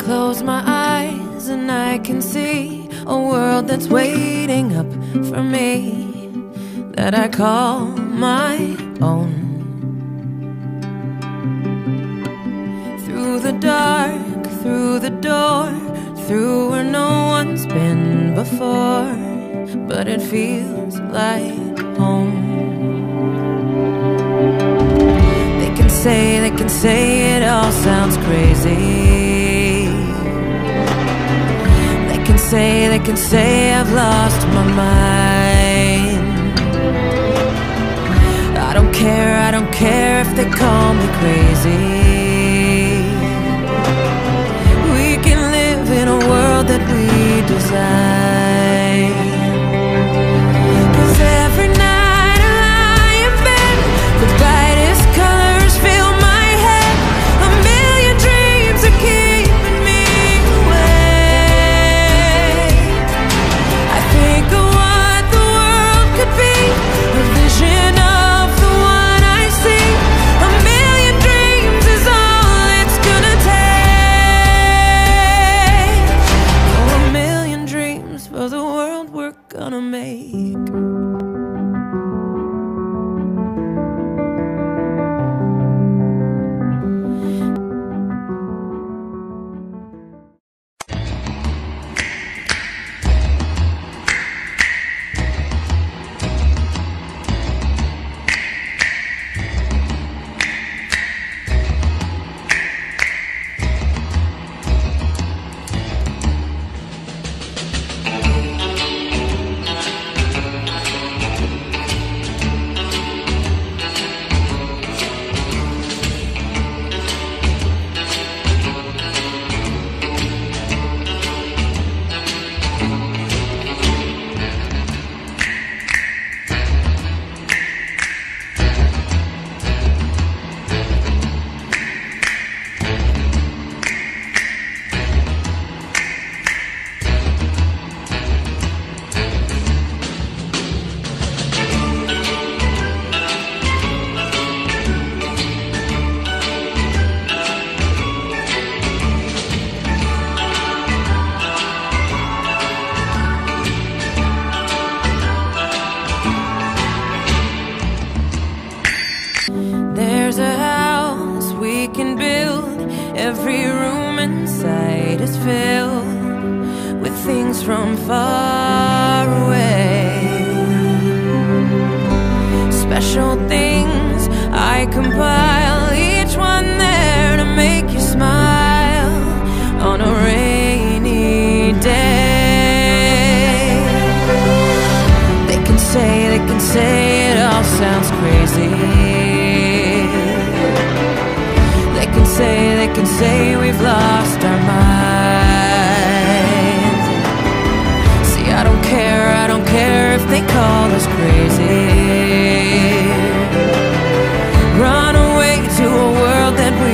close my eyes and I can see a world that's waiting up for me, that I call my own. Through the dark, through the door, through where no one's been before, but it feels like home. They can say it all sounds crazy. They can say I've lost my mind. I don't care if they call me crazy. We can live in a world that we design. 'Cause every night I lie in bed, the brightest colors fill my head. A million dreams are keeping me awake. I think of what the world could be, a vision of the one I see. A million dreams is all it's gonna take. Oh, a million dreams for the world we're gonna make. There's a house we can build. Every room inside is filled with things from far away. Special things I compile, each one there to make you smile on a rainy day. They can say it all sounds crazy. They can say we've lost our minds. See, I don't care if they call us crazy. Run away to a world that we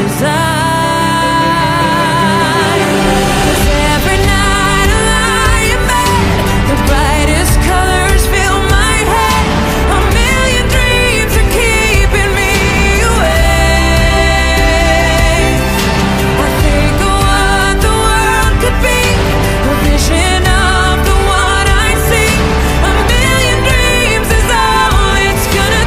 design. 'Cause every night I lie in bed, the brightest colors fill my head. A million dreams are keeping me awake. I think of what the world could be, a vision of the one I see. A million dreams is all it's gonna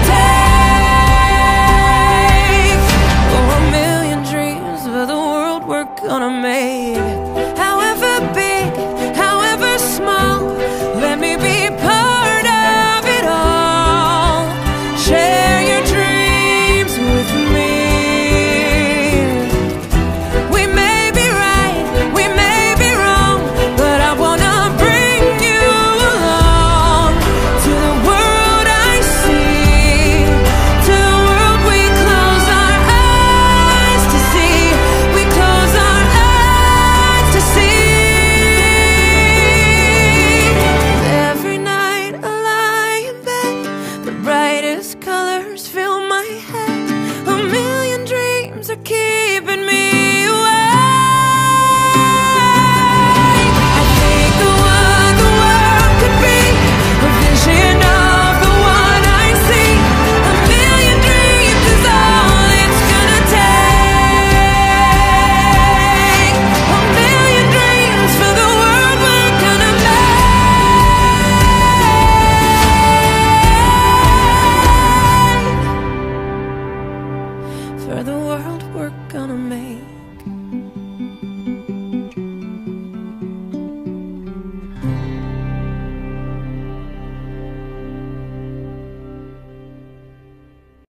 take. Oh, a million dreams for the world we're gonna make. However big, however small, let me be part of it all. Share your dreams with me. We may be right, we may be wrong, but I wanna bring you along to the world I see, to the world we close our eyes to see. We close our eyes to see. Every night I lie in bed, the brightest colors fill my head. A million dreams are keeping me